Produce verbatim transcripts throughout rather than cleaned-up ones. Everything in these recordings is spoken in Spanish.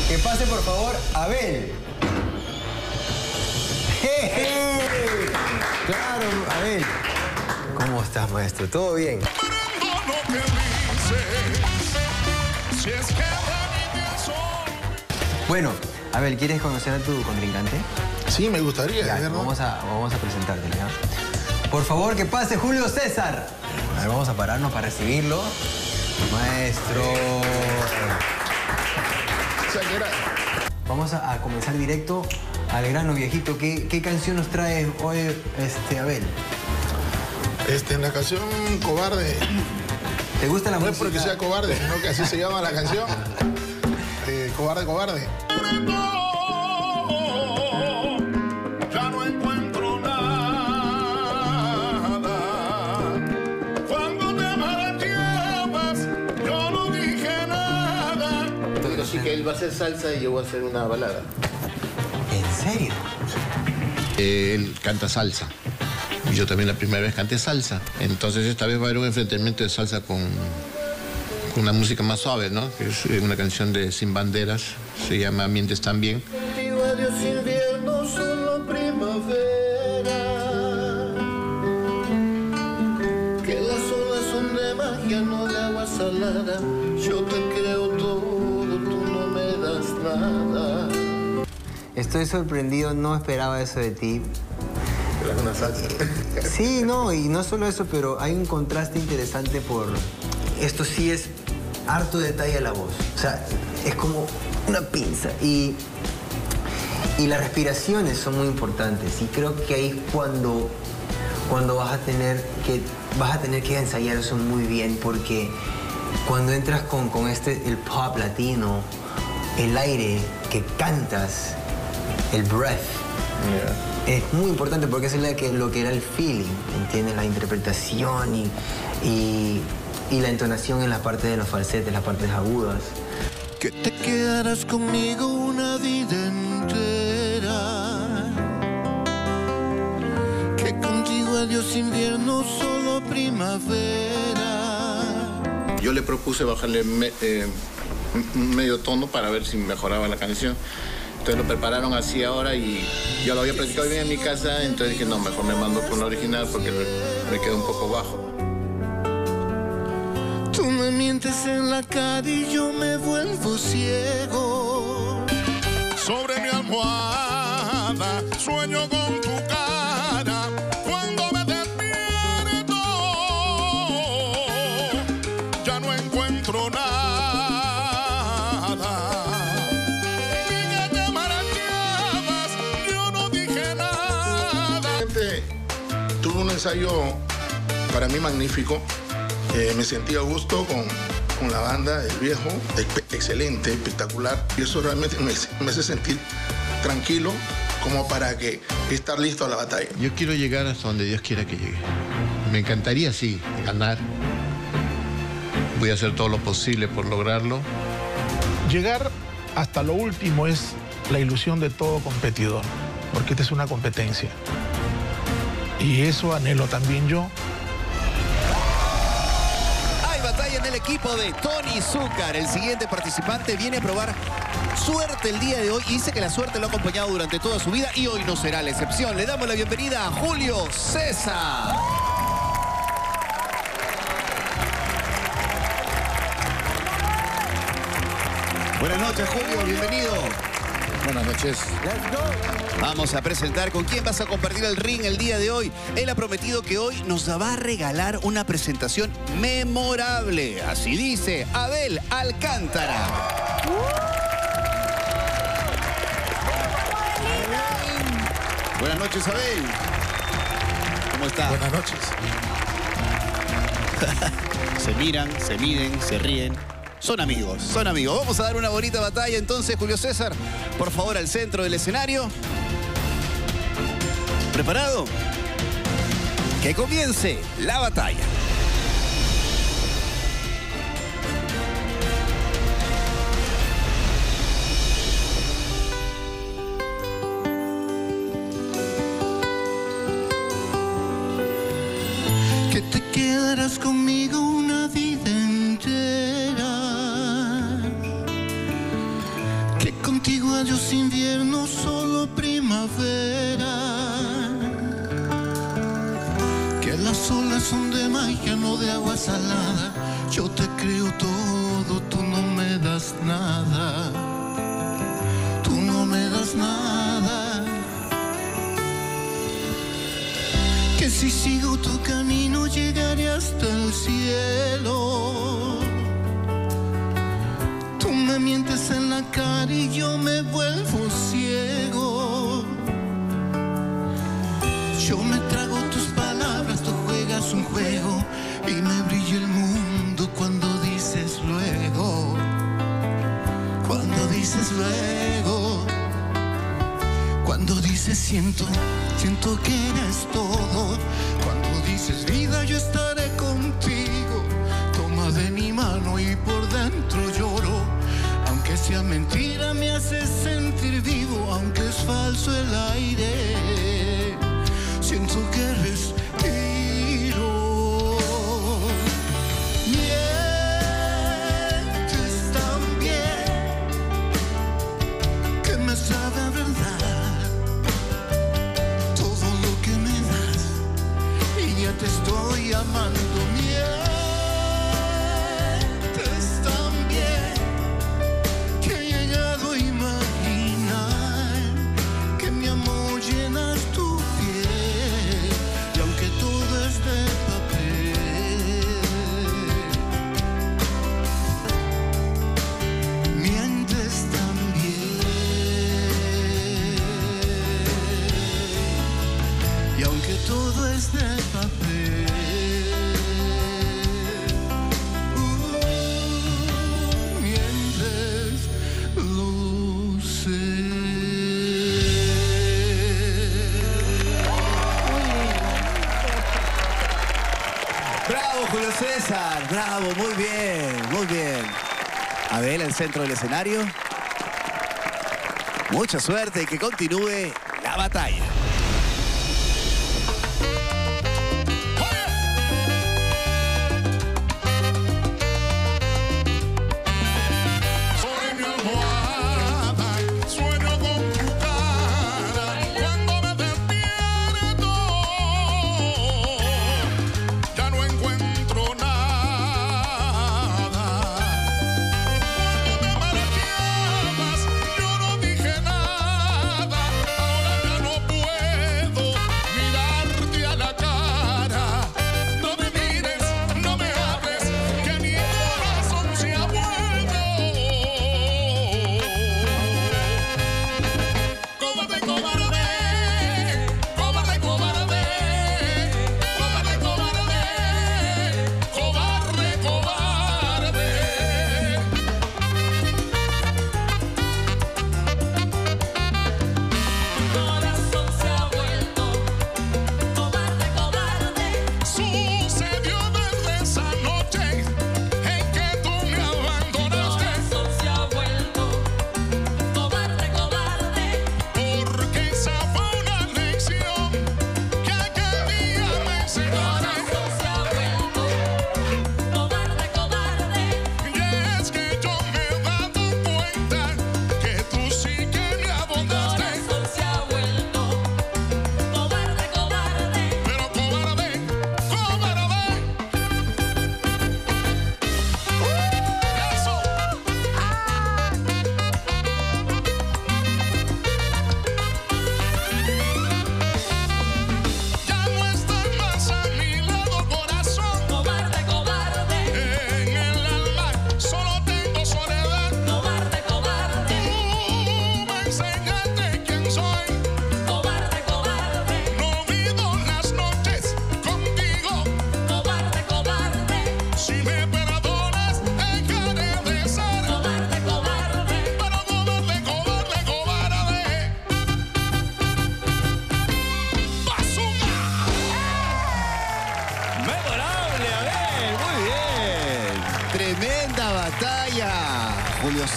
Que pase, por favor, Abel. ¡Jeje! Claro, Abel. ¿Cómo estás, maestro? ¿Todo bien? Bueno, Abel, ¿quieres conocer a tu contrincante? Sí, me gustaría. Ya, vamos a, vamos a presentarte, ¿ya? Por favor, que pase Julio César. A ver, vamos a pararnos para recibirlo. Maestro. Vamos a, a comenzar directo al grano, viejito. ¿Qué, qué canción nos trae hoy, este, Abel? Este, en la canción Cobarde. ¿Te gusta la no música? No es porque sea cobarde, sino que así se llama la canción. Eh, cobarde, cobarde. Ya no encuentro nada. Cuando te marchabas, yo no dije nada. Pero sí que él va a hacer salsa y yo voy a hacer una balada. ¿En serio? Eh, él canta salsa. Y yo también la primera vez canté salsa. Entonces esta vez va a haber un enfrentamiento de salsa con, con una música más suave, ¿no? Que es una canción de Sin Banderas. Se llama Mientes También. Contigo adiós invierno, solo primavera. Que las olas son de magia, no de agua salada. Yo te creo todo, tú no me das nada. Estoy sorprendido, no esperaba eso de ti. Una salsa. Sí, no, y no solo eso, pero hay un contraste interesante por... Esto sí es harto detalle a la voz. O sea, es como una pinza. Y, y las respiraciones son muy importantes. Y creo que ahí es cuando, cuando vas a tener que, vas a tener que ensayar eso muy bien, porque cuando entras con, con este, el pop latino, el aire que cantas, el breath, yeah, es muy importante porque es lo que, lo que era el feeling, ¿entiendes? La interpretación y, y, y la entonación en la parte de los falsetes, las partes agudas. Que te quedarás conmigo una vida entera. Que contigo adiós invierno, solo primavera. Yo le propuse bajarle me, eh, medio tono para ver si mejoraba la canción. Entonces lo prepararon así ahora y yo lo había practicado bien en mi casa, entonces dije, no, mejor me mando con la original porque me quedó un poco bajo. Tú me mientes en la cara y yo me vuelvo ciego. Sobre mi almohada sueño con tu cara. Cuando me despierto ya no encuentro nada. Tuve un ensayo para mí magnífico. Eh, me sentí a gusto con, con la banda, el viejo, excelente, espectacular. Y eso realmente me, me hace sentir tranquilo como para que estar listo a la batalla. Yo quiero llegar hasta donde Dios quiera que llegue. Me encantaría, sí, ganar. Voy a hacer todo lo posible por lograrlo. Llegar hasta lo último es la ilusión de todo competidor, porque esta es una competencia. Y eso anhelo también yo. Hay batalla en el equipo de Tony Zúcar. El siguiente participante viene a probar suerte el día de hoy y dice que la suerte lo ha acompañado durante toda su vida y hoy no será la excepción. Le damos la bienvenida a Julio César. Buenas noches, Julio, bienvenido. Buenas noches. Vamos a presentar con quién vas a compartir el ring el día de hoy. Él ha prometido que hoy nos va a regalar una presentación memorable. Así dice Abel Alcántara. Buenas noches, Abel. ¿Cómo está? Buenas noches. Se miran, se miden, se ríen. Son amigos, son amigos. Vamos a dar una bonita batalla entonces, Julio César. Por favor, al centro del escenario. ¿Preparado? Que comience la batalla. Que te quedarás conmigo una vida entera. que contigo adiós invierno, solo primavera, que las olas son de magia, no de agua salada. Yo te creo todo, tú no me das nada, tú no me das nada. Que si sigo tu camino llegaré hasta el cielo. Tú me mientes en la cara y yo me vuelvo ciego. Yo me trago tus palabras, tú juegas un juego y me brilla el mundo cuando dices luego. Cuando dices luego. Cuando dices siento, siento que eres todo. Cuando dices vida yo estaré contigo. Toma de mi mano y por dentro lloro. Aunque sea mentira me haces sentir vivo. Aunque es falso el aire, siento que respiro. Mientes tan bien que me sabe a verdad todo lo que me das y ya te estoy amando. Mientes tan bien que he llegado a imaginar que mi amor llenas tu piel y aunque todo es de papel, mientes tan bien y aunque todo es de papel, uh, mientes, lo sé. Bravo, Julio César, bravo, muy bien, muy bien. Abel, al centro del escenario. Mucha suerte y que continúe la batalla. Sobre mi almohada sueño con tu cara. Cuando me despierto ya no encuentro nada. Cuando me marchabas yo no dije nada. Ahora ya no puedo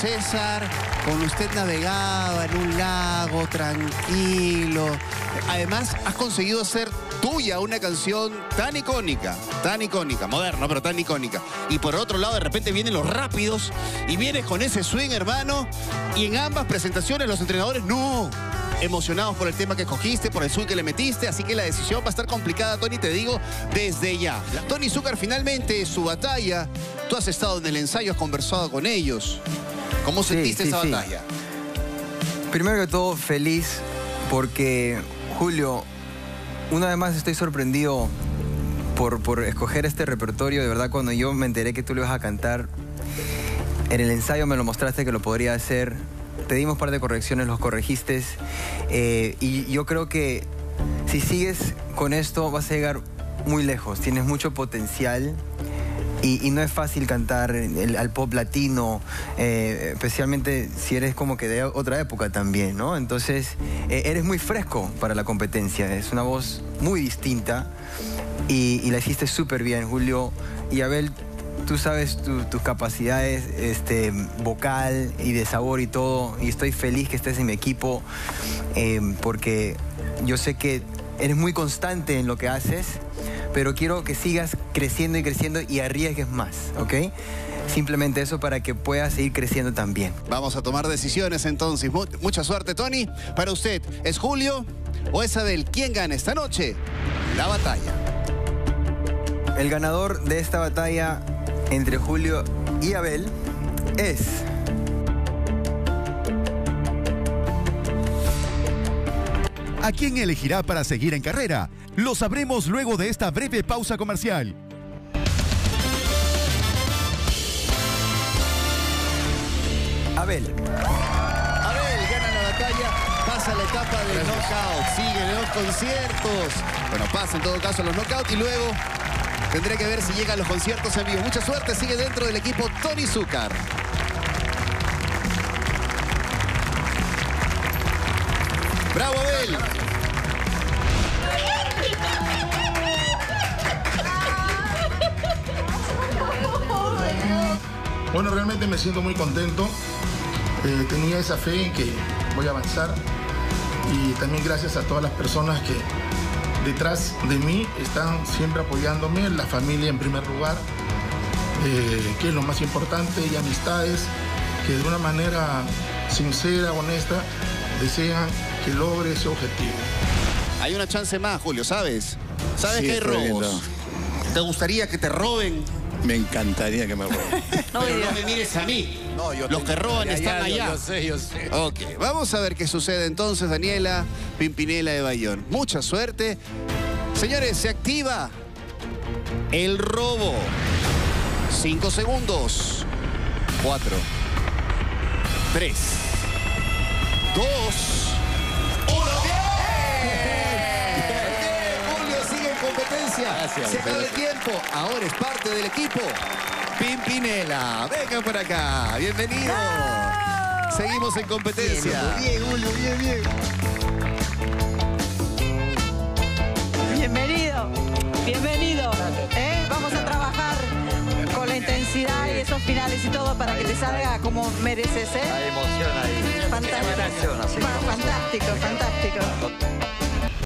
César, con usted navegaba en un lago tranquilo. Además, has conseguido hacer tuya una canción tan icónica, tan icónica, moderna, pero tan icónica. Y por otro lado, de repente vienen los rápidos y vienes con ese swing, hermano. Y en ambas presentaciones los entrenadores no... emocionados por el tema que escogiste, por el swing que le metiste, así que la decisión va a estar complicada, Tony, te digo, desde ya. Tony Zúcar, finalmente, su batalla. Tú has estado en el ensayo, has conversado con ellos. ¿Cómo sentiste sí, sí, esa sí. batalla? Primero que todo, feliz porque, Julio, una vez más estoy sorprendido por, por escoger este repertorio. De verdad, cuando yo me enteré que tú lo ibas a cantar, en el ensayo me lo mostraste que lo podría hacer. Te dimos un par de correcciones, los corregiste. Eh, y yo creo que si sigues con esto vas a llegar muy lejos. Tienes mucho potencial y, y no es fácil cantar el, al pop latino, eh, especialmente si eres como que de otra época también, ¿no? Entonces, eh, eres muy fresco para la competencia. Es una voz muy distinta y, y la hiciste súper bien, Julio. Y Abel, tú sabes tu, tus capacidades este, vocal y de sabor y todo, y estoy feliz que estés en mi equipo eh, porque yo sé que eres muy constante en lo que haces, pero quiero que sigas creciendo y creciendo y arriesgues más, ¿ok? Simplemente eso para que puedas seguir creciendo también. Vamos a tomar decisiones entonces. Mu- mucha suerte, Tony. Para usted, ¿es Julio o es Abel? ¿Quién gana esta noche la batalla? El ganador de esta batalla entre Julio y Abel es... ¿A quién elegirá para seguir en carrera? Lo sabremos luego de esta breve pausa comercial. Abel. Abel gana la batalla, pasa la etapa de knockout, sigue los conciertos. Bueno, pasa en todo caso los knockouts y luego tendré que ver si llegan los conciertos en vivo. Mucha suerte, sigue dentro del equipo Tony Zúcar. ¡Bravo, Abel! Bueno, realmente me siento muy contento. Eh, tenía esa fe en que voy a avanzar. Y también gracias a todas las personas que detrás de mí están siempre apoyándome. La familia en primer lugar, eh, que es lo más importante, y amistades que de una manera sincera, honesta, desean que logre ese objetivo. Hay una chance más, Julio, ¿sabes? ¿Sabes Sí, que hay estoy robos? viendo. ¿Te gustaría que te roben? Me encantaría que me roben. Pero no me mires a mí. No, yo Los que roban Ya, están ya, yo- allá. Yo sé, yo sé. Ok, vamos a ver qué sucede entonces, Daniela Pimpinela de Bayón. Mucha suerte. Señores, se activa el robo. Cinco segundos. Cuatro. Tres. Dos. Uno. ¡Bien! Bien, Julio sigue en competencia. Gracias, Se acaba el gracias. tiempo. Ahora es parte del equipo. Pimpinela, venga por acá. Bienvenido. Seguimos en competencia. Bien, Julio, bien, bien. Bienvenido, bienvenido. ¿eh? Vamos a trabajar con la intensidad y esos finales y todo para que te salga como mereces, ¿eh? Hay emoción ahí. Fantástico. Hay emoción, así Fa- como fantástico, fantástico.